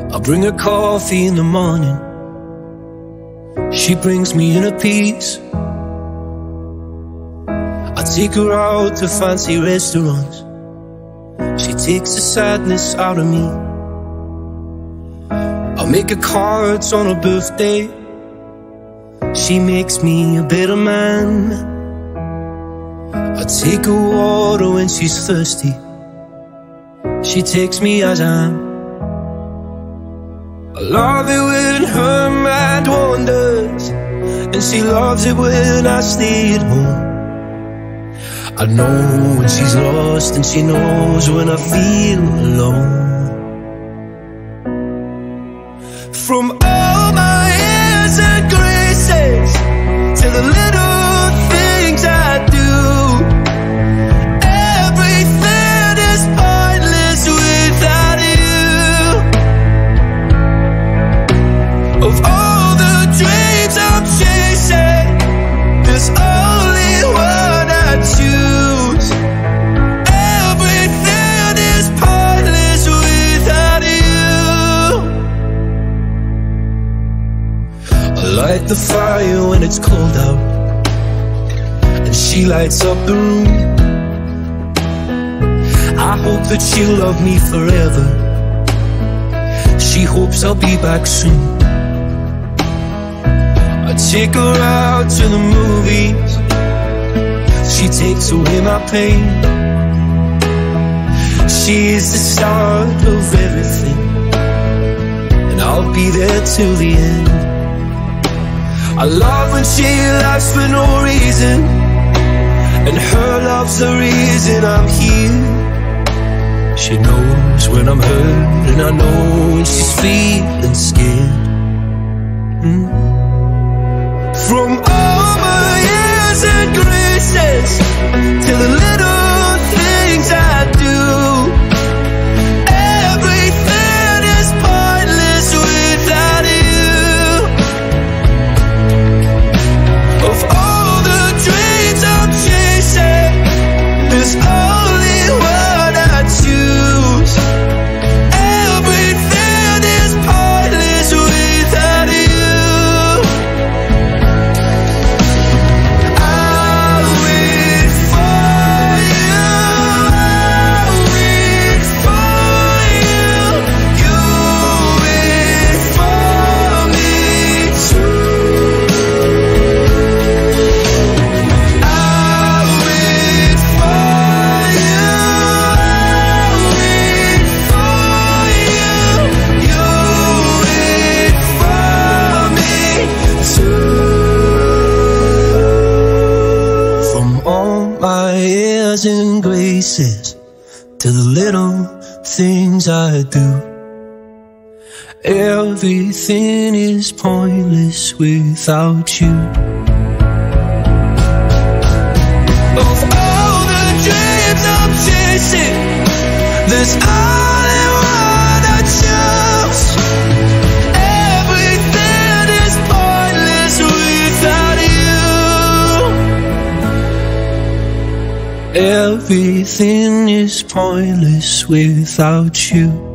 I bring her coffee in the morning, she brings me inner peace. I take her out to fancy restaurants, she takes the sadness out of me. I make her cards on her birthday, she makes me a better man. I take her water when she's thirsty, she takes me as I am. I love it when her mind wanders, and she loves it when I stay at home. I know when she's lost, and she knows when I feel alone. From all my airs and graces to the little things I do, everything is pointless without you. Of all the dreams I'm chasing, there's only one I choose. Everything is pointless without you. I light the fire when it's cold out, and she lights up the room. I hope that she'll love me forever, she hopes I'll be back soon. I take her out to the movies, she takes away my pain. She is the start of everything, and I'll be there till the end. I love when she laughs for no reason, and her love's the reason I'm here. She knows when I'm hurt, and I know when she's feeling scared. From all my airs and graces to the little things I do, everything is pointless without you. Of all the dreams I'm chasing, there's only one I choose. Everything is pointless without you. I'll wait for you, I'll wait for you, you wait for me too. I'll wait for you, I'll wait for you, you wait for me too. From all my airs and graces to the little things I do, everything is pointless without you. Of all the dreams I'm chasing, there's only one I choose. Everything is pointless without you. Everything is pointless without you.